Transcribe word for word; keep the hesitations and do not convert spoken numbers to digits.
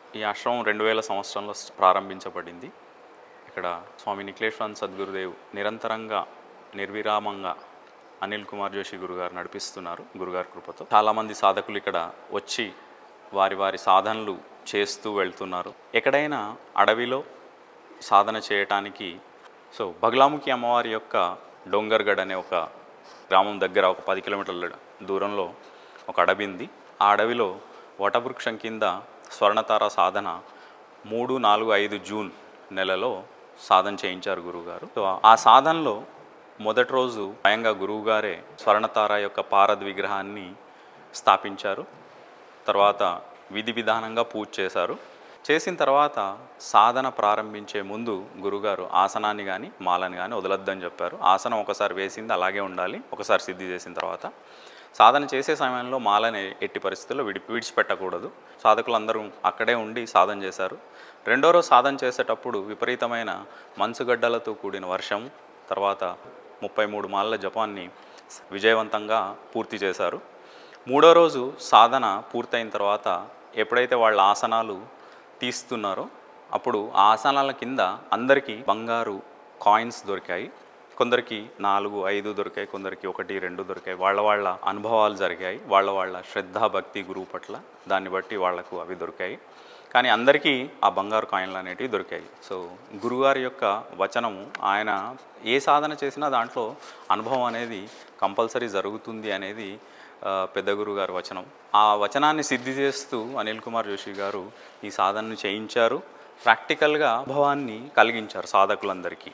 ఈ ఆశ్రమం రెండు వేల సంవత్సరంలో ప్రారంభించబడింది. ఇక్కడ స్వామి నిఖిలేశ్వరానంద సద్గురుదేవ్ నిరంతరంగా నిర్విరామంగా అనిల్ కుమార్ జోషి గురుగారు నడిపిస్తున్నారు. గురుగారి కృపతో చాలామంది సాధకులు ఇక్కడ వచ్చి వారి వారి సాధనలు చేస్తూ వెళ్తున్నారు. ఎక్కడైనా అడవిలో సాధన చేయటానికి సో బగలాముఖి అమ్మవారి యొక్క డోంగర్గఢ్ అనే ఒక గ్రామం దగ్గర ఒక పది కిలోమీటర్ల దూరంలో ఒక అడవి ఉంది. ఆ అడవిలో వటవృక్షం కింద స్వర్ణతార సాధన మూడు నాలుగు ఐదు జూన్ నెలలో సాధన చేయించారు గురువుగారు. సో ఆ సాధనలో మొదటి రోజు స్వయంగా గురువుగారే స్వర్ణతార యొక్క పారద్ విగ్రహాన్ని స్థాపించారు. తర్వాత విధి విధానంగా పూజ చేశారు. చేసిన తర్వాత సాధన ప్రారంభించే ముందు గురుగారు ఆసనాన్ని కానీ మాలని కానీ వదలొద్దని చెప్పారు. ఆసనం ఒకసారి వేసింది అలాగే ఉండాలి. ఒకసారి సిద్ధి చేసిన తర్వాత సాధన చేసే సమయంలో మాలని ఎట్టి పరిస్థితుల్లో విడి విడిచిపెట్టకూడదు. సాధకులందరూ అక్కడే ఉండి సాధన చేశారు. రెండో రోజు సాధన చేసేటప్పుడు విపరీతమైన మంచుగడ్డలతో కూడిన వర్షం, తర్వాత ముప్పై మూడు మాలల జపాన్ని విజయవంతంగా పూర్తి చేశారు. మూడో రోజు సాధన పూర్తయిన తర్వాత ఎప్పుడైతే వాళ్ళ ఆసనాలు తీస్తున్నారో అప్పుడు ఆ ఆసనాల కింద అందరికీ బంగారు కాయిన్స్ దొరికాయి. కొందరికి నాలుగు ఐదు దొరికాయి, కొందరికి ఒకటి రెండు దొరికాయి. వాళ్ళ వాళ్ళ అనుభవాలు జరిగాయి, వాళ్ళ వాళ్ళ శ్రద్ధ భక్తి గురువు పట్ల దాన్ని బట్టి వాళ్లకు అవి దొరికాయి. కానీ అందరికీ ఆ బంగారు కాయిన్లు అనేటివి దొరికాయి. సో గురుగారి యొక్క వచనము, ఆయన ఏ సాధన చేసినా దాంట్లో అనుభవం అనేది కంపల్సరీ జరుగుతుంది అనేది పెద్ద గురుగారి వచనం. ఆ వచనాన్ని సిద్ధి చేస్తూ అనిల్ కుమార్ జోషి గారు ఈ సాధనను చేయించారు. ప్రాక్టికల్గా అనుభవాన్ని కలిగించారు సాధకులందరికీ.